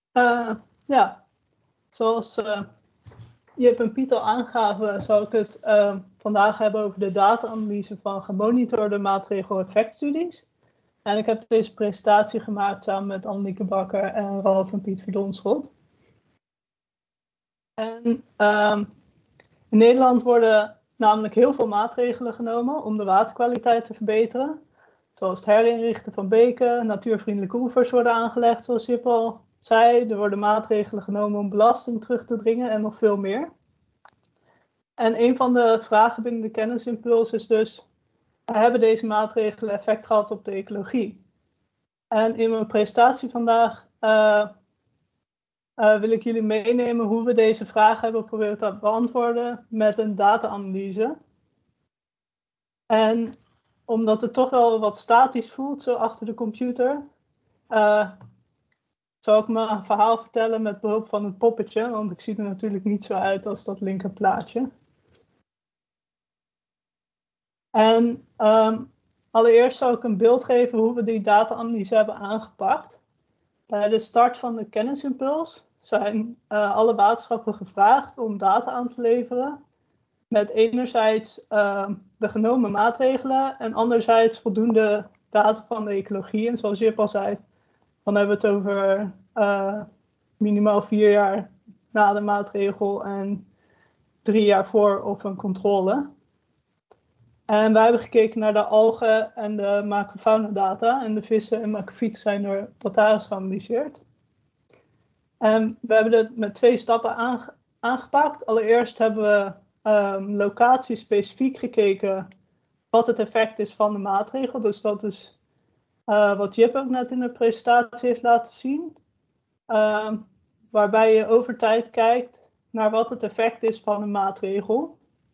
Ja, zoals Jip en Piet al aangaven, zal ik het vandaag hebben over de data-analyse van gemonitorde maatregel-effectstudies. En ik heb deze presentatie gemaakt samen met Annelieke Bakker en Ralf en Piet Verdonschot. En in Nederland worden namelijk heel veel maatregelen genomen om de waterkwaliteit te verbeteren. Zoals het herinrichten van beken, natuurvriendelijke oevers worden aangelegd, zoals Jip al zei. Er worden maatregelen genomen om belasting terug te dringen en nog veel meer. En een van de vragen binnen de kennisimpuls is dus, hebben deze maatregelen effect gehad op de ecologie? En in mijn presentatie vandaag wil ik jullie meenemen hoe we deze vraag hebben proberen te beantwoorden met een data-analyse. En omdat het toch wel wat statisch voelt, zo achter de computer, zal ik mijn verhaal vertellen met behulp van het poppetje, want ik zie er natuurlijk niet zo uit als dat linker plaatje. En allereerst zal ik een beeld geven hoe we die data-analyse hebben aangepakt. Bij de start van de kennisimpuls zijn alle waterschappen gevraagd om data aan te leveren. Met enerzijds de genomen maatregelen en anderzijds voldoende data van de ecologie. En zoals Jip al zei, dan hebben we het over minimaal 4 jaar na de maatregel en 3 jaar voor of een controle. En wij hebben gekeken naar de algen en de macrofaunadata. En de vissen en makrofieten zijn door Plataris geanalyseerd. En we hebben het met 2 stappen aangepakt. Allereerst hebben we locatie-specifiek gekeken wat het effect is van de maatregel. Dus dat is wat Jip ook net in de presentatie heeft laten zien. Waarbij je over tijd kijkt naar wat het effect is van een maatregel.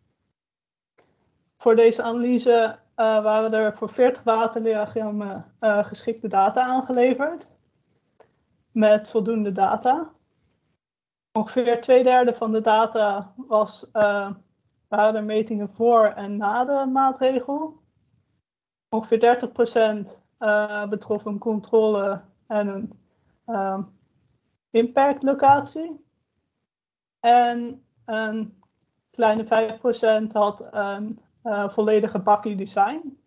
Voor deze analyse waren er voor 40 waterdiagrammen geschikte data aangeleverd. Met voldoende data. Ongeveer 2/3 van de data waren er metingen voor en na de maatregel. Ongeveer 30% betrof een controle en een impactlocatie. En een kleine 5% had een volledige bakkie design.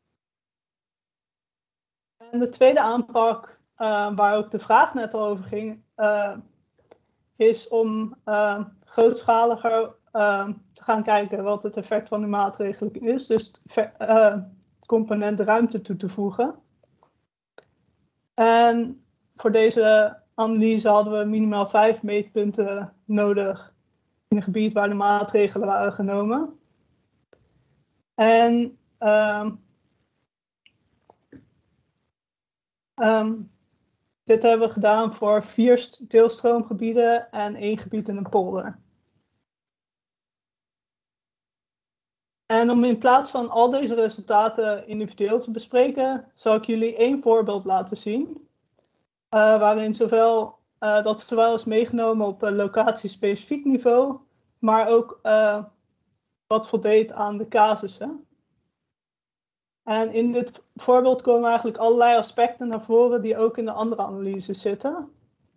En de tweede aanpak, waar ook de vraag net al over ging, is om grootschaliger te gaan kijken wat het effect van de maatregelen is. Dus het component ruimte toe te voegen. En voor deze analyse hadden we minimaal 5 meetpunten nodig in het gebied waar de maatregelen waren genomen. En dit hebben we gedaan voor 4 deelstroomgebieden en 1 gebied in een polder. En om in plaats van al deze resultaten individueel te bespreken, zal ik jullie 1 voorbeeld laten zien. Waarin dat zowel is meegenomen op een locatie-specifiek niveau, maar ook wat voldeed aan de casussen. En in dit voorbeeld komen eigenlijk allerlei aspecten naar voren die ook in de andere analyses zitten.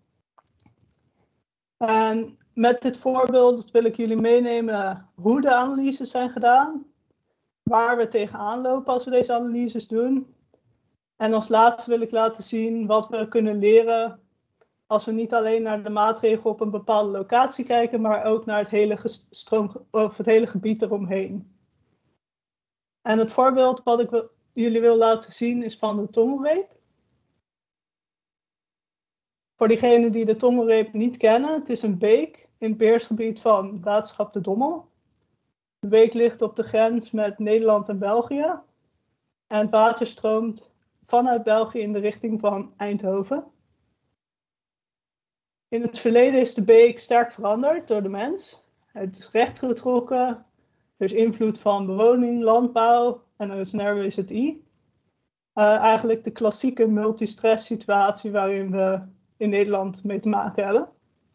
En met dit voorbeeld wil ik jullie meenemen hoe de analyses zijn gedaan, waar we tegenaan lopen als we deze analyses doen. En als laatste wil ik laten zien wat we kunnen leren als we niet alleen naar de maatregel op een bepaalde locatie kijken, maar ook naar het hele gebied eromheen. En het voorbeeld wat ik jullie wil laten zien is van de Tongelreep. Voor diegenen die de Tongelreep niet kennen, het is een beek in het beheersgebied van waterschap de Dommel. De beek ligt op de grens met Nederland en België. En het water stroomt vanuit België in de richting van Eindhoven. In het verleden is de beek sterk veranderd door de mens. Het is rechtgetrokken. Er is invloed van bewoning, landbouw en als nerve is het I. Eigenlijk de klassieke multistress situatie waarin we in Nederland mee te maken hebben.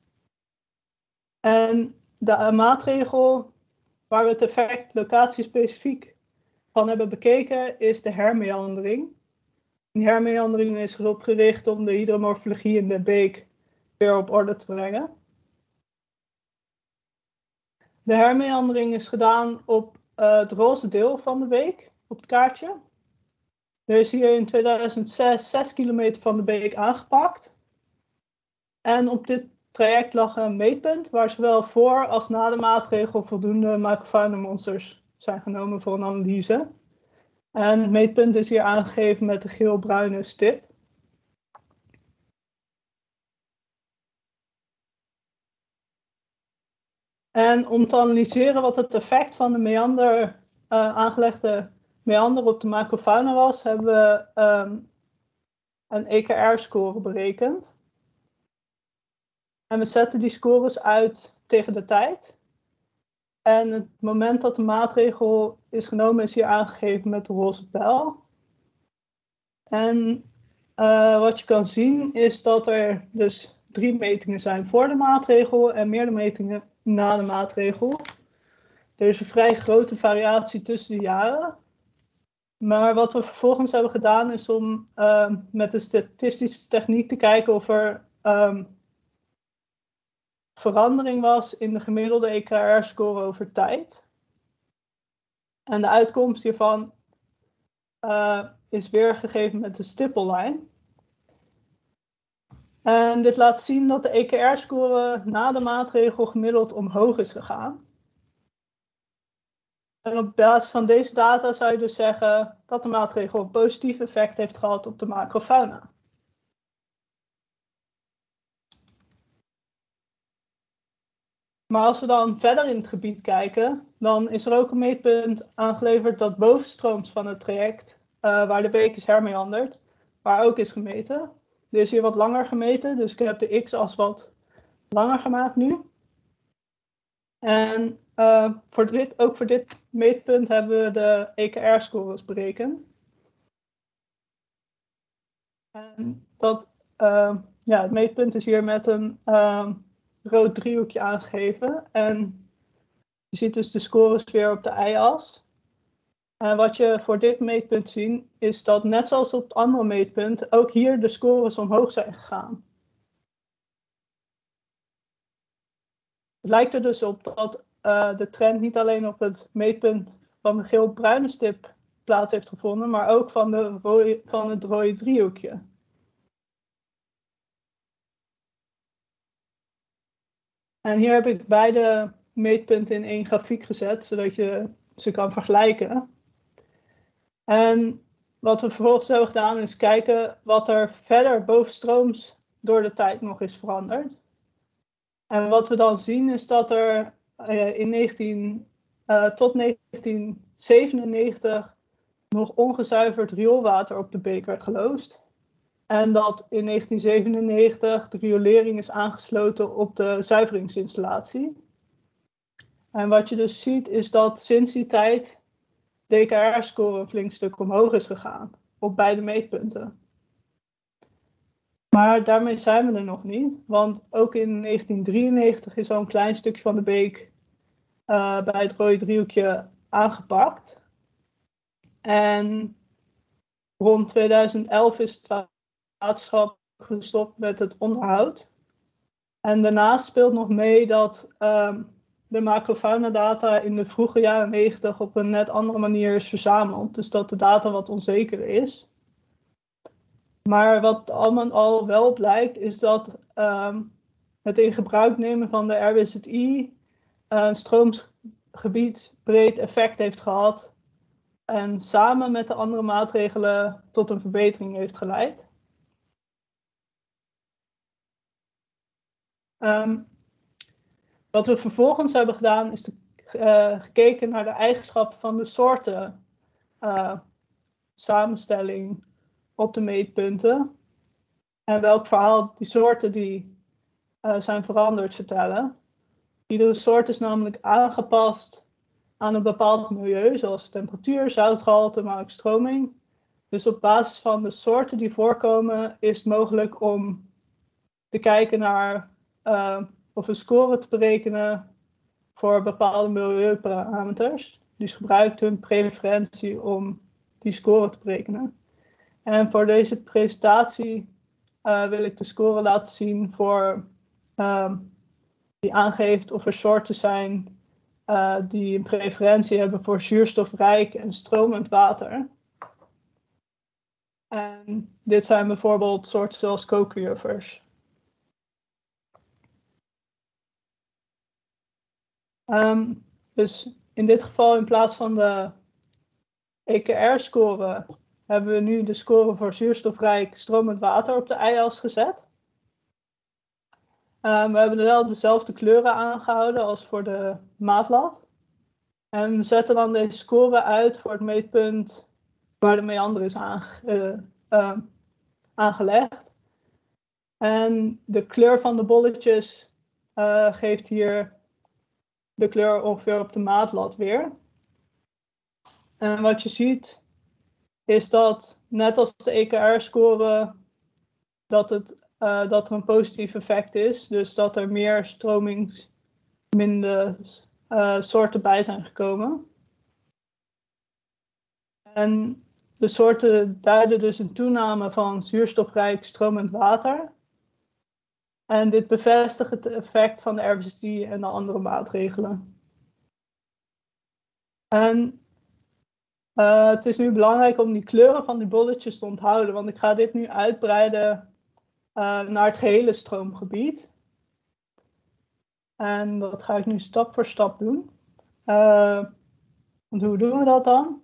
En de maatregel waar we het effect locatiespecifiek van hebben bekeken is de hermeandering. Die hermeandering is erop gericht om de hydromorfologie in de beek weer op orde te brengen. De hermeandering is gedaan op het roze deel van de beek, op het kaartje. Er is hier in 2006 6 kilometer van de beek aangepakt. En op dit traject lag een meetpunt waar zowel voor als na de maatregel voldoende microfauna-monsters zijn genomen voor een analyse. En het meetpunt is hier aangegeven met de geel-bruine stip. En om te analyseren wat het effect van de aangelegde meander op de macrofauna was, hebben we een EKR-score berekend. En we zetten die scores uit tegen de tijd. En het moment dat de maatregel is genomen is hier aangegeven met de roze pijl. En wat je kan zien is dat er dus 3 metingen zijn voor de maatregel en meerdere metingen na de maatregel. Er is een vrij grote variatie tussen de jaren. Maar wat we vervolgens hebben gedaan is om met de statistische techniek te kijken of er verandering was in de gemiddelde EKR-score over tijd. En de uitkomst hiervan is weergegeven met de stippellijn. En dit laat zien dat de EKR-score na de maatregel gemiddeld omhoog is gegaan. En op basis van deze data zou je dus zeggen dat de maatregel een positief effect heeft gehad op de macrofauna. Maar als we dan verder in het gebied kijken, dan is er ook een meetpunt aangeleverd dat bovenstrooms van het traject, waar de beek is hermeanderd, waar ook is gemeten. Er is hier wat langer gemeten, dus ik heb de x-as wat langer gemaakt nu. En ook voor dit meetpunt hebben we de EKR-scores berekend. En het meetpunt is hier met een rood driehoekje aangegeven. En je ziet dus de scores weer op de y-as. En wat je voor dit meetpunt ziet, is dat net zoals op het andere meetpunt, ook hier de scores omhoog zijn gegaan. Het lijkt er dus op dat de trend niet alleen op het meetpunt van de geel-bruine stip plaats heeft gevonden, maar ook van het rode driehoekje. En hier heb ik beide meetpunten in één grafiek gezet, zodat je ze kan vergelijken. En wat we vervolgens hebben gedaan is kijken wat er verder bovenstrooms door de tijd nog is veranderd. En wat we dan zien is dat er tot 1997 nog ongezuiverd rioolwater op de beek werd geloosd. En dat in 1997 de riolering is aangesloten op de zuiveringsinstallatie. En wat je dus ziet is dat sinds die tijd de EKR-score een flink stuk omhoog is gegaan op beide meetpunten. Maar daarmee zijn we er nog niet, want ook in 1993 is al een klein stukje van de beek bij het rode driehoekje aangepakt. En rond 2011 is het waterschap gestopt met het onderhoud. En daarnaast speelt nog mee dat de macrofauna-data in de vroege jaren 90 op een net andere manier is verzameld. Dus dat de data wat onzeker is. Maar wat allemaal al wel blijkt is dat het in gebruik nemen van de RWZI een stroomgebiedsbreed effect heeft gehad. En samen met de andere maatregelen tot een verbetering heeft geleid. Wat we vervolgens hebben gedaan is gekeken naar de eigenschappen van de soorten samenstelling op de meetpunten. En welk verhaal die soorten die zijn veranderd vertellen. Iedere soort is namelijk aangepast aan een bepaald milieu, zoals temperatuur, zoutgehalte, maar ook stroming. Dus op basis van de soorten die voorkomen is het mogelijk om te kijken naar of een score te berekenen voor bepaalde milieuparameters. Dus gebruikt hun preferentie om die score te berekenen. En voor deze presentatie wil ik de score laten zien voor die aangeeft of er soorten zijn die een preferentie hebben voor zuurstofrijk en stromend water. En dit zijn bijvoorbeeld soorten zoals kokerjuffers. Dus in dit geval in plaats van de EKR-score hebben we nu de score voor zuurstofrijk stromend water op de y-as gezet. We hebben wel dezelfde kleuren aangehouden als voor de maatlat. En we zetten dan deze score uit voor het meetpunt waar de meander is aangelegd. En de kleur van de bolletjes geeft hier de kleur ongeveer op de maatlat weer. En wat je ziet is dat, net als de EKR-score, dat er een positief effect is. Dus dat er meer stromingsminde soorten bij zijn gekomen. En de soorten duiden dus een toename van zuurstofrijk stromend water. En dit bevestigt het effect van de RBCD en de andere maatregelen. En het is nu belangrijk om die kleuren van die bolletjes te onthouden, want ik ga dit nu uitbreiden naar het gehele stroomgebied. En dat ga ik nu stap voor stap doen. Want hoe doen we dat dan?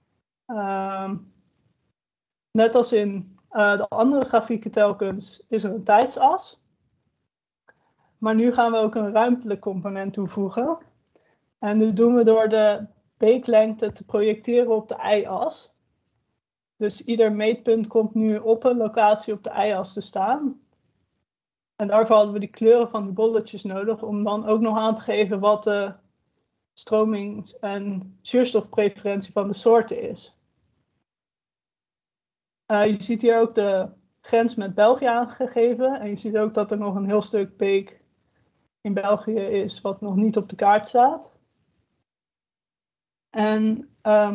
Net als in de andere grafieken telkens is er een tijdsas. Maar nu gaan we ook een ruimtelijk component toevoegen. En dat doen we door de beeklengte te projecteren op de y-as. Dus ieder meetpunt komt nu op een locatie op de y-as te staan. En daarvoor hadden we die kleuren van die bolletjes nodig om dan ook nog aan te geven wat de stromings- en zuurstofpreferentie van de soorten is. Je ziet hier ook de grens met België aangegeven. En je ziet ook dat er nog een heel stuk beek in België is wat nog niet op de kaart staat. En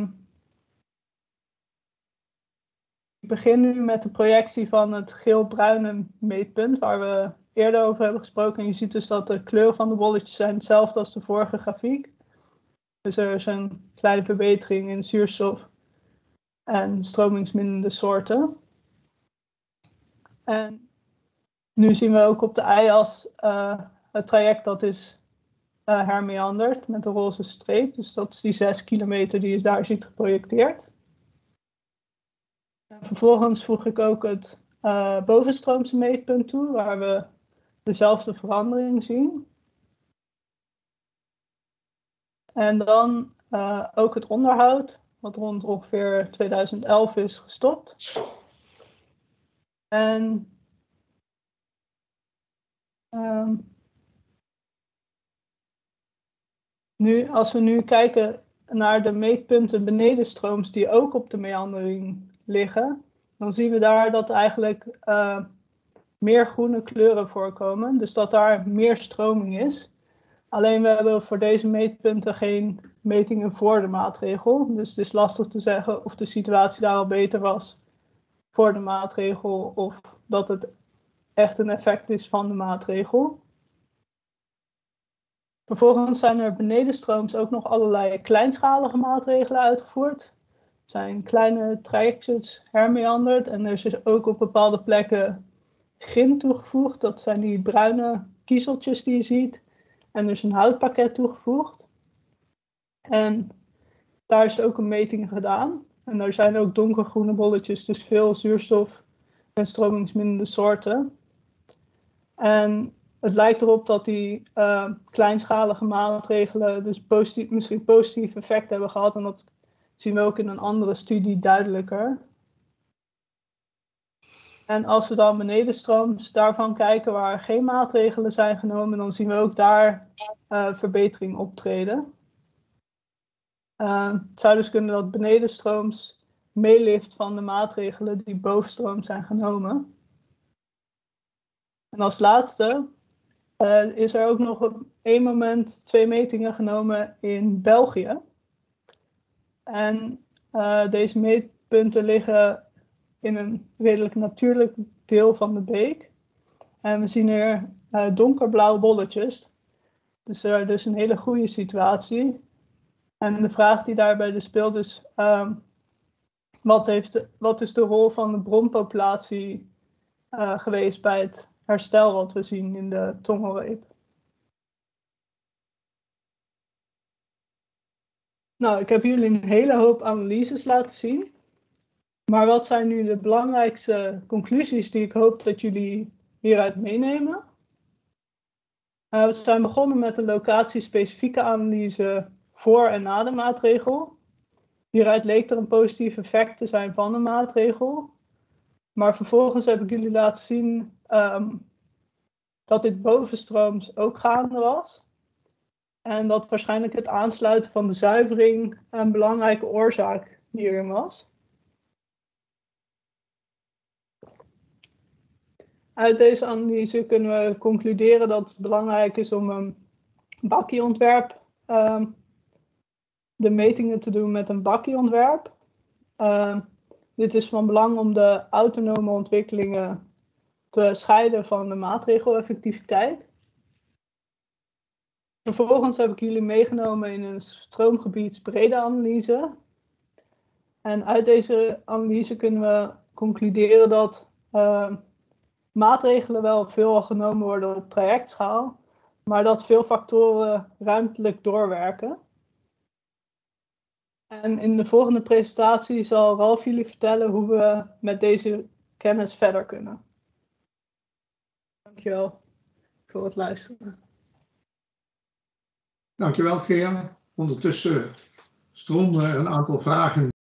ik begin nu met de projectie van het geel-bruine meetpunt waar we eerder over hebben gesproken. En je ziet dus dat de kleur van de bolletjes zijn hetzelfde als de vorige grafiek. Dus er is een kleine verbetering in zuurstof en stromingsmindende soorten. En nu zien we ook op de y-as het traject dat is hermeanderd met de roze streep. Dus dat is die 6 kilometer die je daar ziet geprojecteerd. En vervolgens voeg ik ook het bovenstroomse meetpunt toe, waar we dezelfde verandering zien. En dan ook het onderhoud, wat rond ongeveer 2011 is gestopt. En als we nu kijken naar de meetpunten benedenstrooms die ook op de meandering liggen, dan zien we daar dat eigenlijk meer groene kleuren voorkomen. Dus dat daar meer stroming is. Alleen we hebben voor deze meetpunten geen metingen voor de maatregel. Dus het is lastig te zeggen of de situatie daar al beter was voor de maatregel of dat het echt een effect is van de maatregel. Vervolgens zijn er benedenstrooms ook nog allerlei kleinschalige maatregelen uitgevoerd. Er zijn kleine trajectjes hermeanderd en er is ook op bepaalde plekken grim toegevoegd. Dat zijn die bruine kiezeltjes die je ziet. En er is een houtpakket toegevoegd. En daar is ook een meting gedaan. En er zijn ook donkergroene bolletjes, dus veel zuurstof en stromingsmindende soorten. En het lijkt erop dat die kleinschalige maatregelen dus misschien positief effect hebben gehad. En dat zien we ook in een andere studie duidelijker. En als we dan benedenstrooms daarvan kijken waar geen maatregelen zijn genomen, dan zien we ook daar verbetering optreden. Het zou dus kunnen dat benedenstrooms meelift van de maatregelen die bovenstroom zijn genomen. En als laatste is er ook nog op één moment 2 metingen genomen in België. En deze meetpunten liggen in een redelijk natuurlijk deel van de beek. En we zien hier donkerblauwe bolletjes. Dus dus een hele goede situatie. En de vraag die daarbij dus speelt is, wat is de rol van de bronpopulatie geweest bij het herstel wat we zien in de tongelreep? Nou, ik heb jullie een hele hoop analyses laten zien. Maar wat zijn nu de belangrijkste conclusies die ik hoop dat jullie hieruit meenemen? We zijn begonnen met een locatiespecifieke analyse voor en na de maatregel. Hieruit leek er een positief effect te zijn van de maatregel. Maar vervolgens heb ik jullie laten zien dat dit bovenstrooms ook gaande was. En dat waarschijnlijk het aansluiten van de zuivering een belangrijke oorzaak hierin was. Uit deze analyse kunnen we concluderen dat het belangrijk is om een bakkieontwerp, de metingen te doen met een bakkieontwerp. Dit is van belang om de autonome ontwikkelingen te scheiden van de maatregeleffectiviteit. Vervolgens heb ik jullie meegenomen in een stroomgebiedsbrede analyse. En uit deze analyse kunnen we concluderen dat maatregelen wel veel genomen worden op trajectschaal, maar dat veel factoren ruimtelijk doorwerken. En in de volgende presentatie zal Ralf jullie vertellen hoe we met deze kennis verder kunnen. Dankjewel voor het luisteren. Dankjewel, Geer. Ondertussen stroomden er een aantal vragen